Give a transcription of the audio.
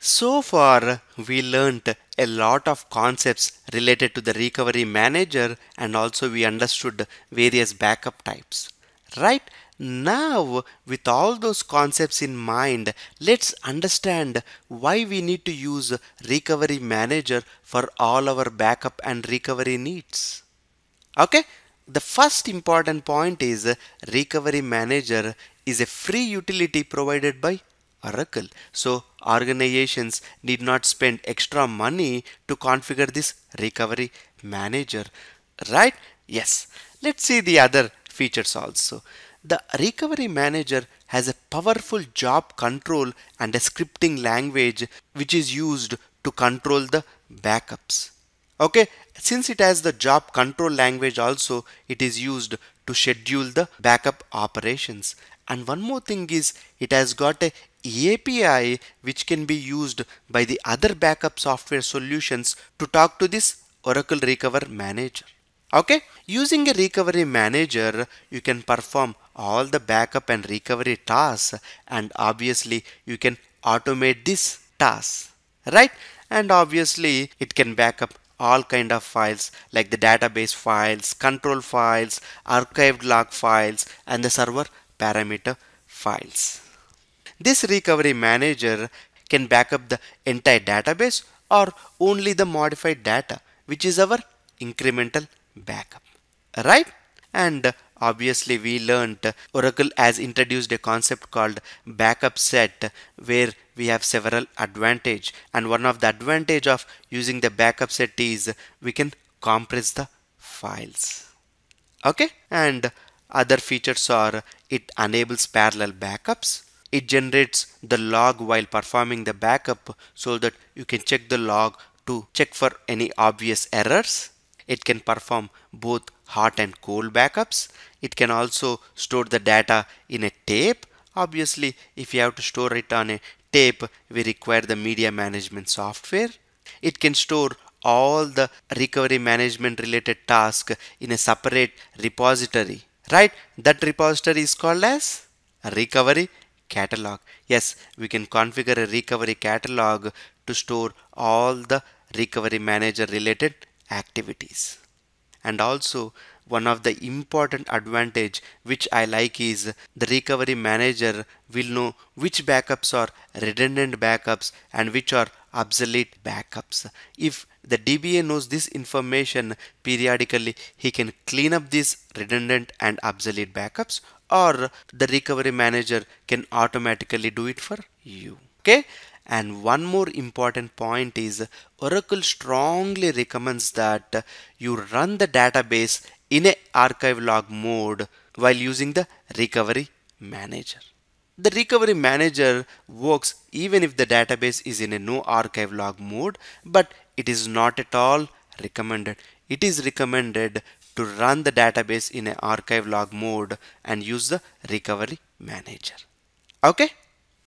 So far, we learnt a lot of concepts related to the recovery manager and also we understood various backup types. Right? Now, with all those concepts in mind, let's understand why we need to use recovery manager for all our backup and recovery needs. Okay? The first important point is recovery manager is a free utility provided by Oracle. So organizations need not spend extra money to configure this recovery manager. Right? Yes. Let's see the other features also. The recovery manager has a powerful job control and a scripting language which is used to control the backups. Okay, since it has the job control language also, it is used to schedule the backup operations. And one more thing is it has got a API which can be used by the other backup software solutions to talk to this Oracle Recover Manager. Okay, using a recovery manager, you can perform all the backup and recovery tasks, and obviously you can automate this task, right? And obviously it can back up all kind of files like the database files, control files, archived log files, and the server parameter files. This recovery manager can back up the entire database or only the modified data, which is our incremental backup, right? And obviously we learned Oracle has introduced a concept called backup set where we have several advantage, and one of the advantage of using the backup set is we can compress the files. Okay, and other features are it enables parallel backups. It generates the log while performing the backup so that you can check the log to check for any obvious errors. It can perform both hot and cold backups. It can also store the data in a tape. Obviously, if you have to store it on a tape, we require the media management software. It can store all the recovery management related tasks in a separate repository, right? That repository is called as a recovery catalog. Yes, we can configure a recovery catalog to store all the recovery manager related activities. And also one of the important advantage which I like is the recovery manager will know which backups are redundant backups and which are obsolete backups. If the DBA knows this information, periodically he can clean up these redundant and obsolete backups, or the recovery manager can automatically do it for you. Okay, and one more important point is Oracle strongly recommends that you run the database in a archive log mode while using the recovery manager. The recovery manager works even if the database is in a no archive log mode, but it is not at all recommended. It is recommended to run the database in a archive log mode and use the recovery manager. Okay,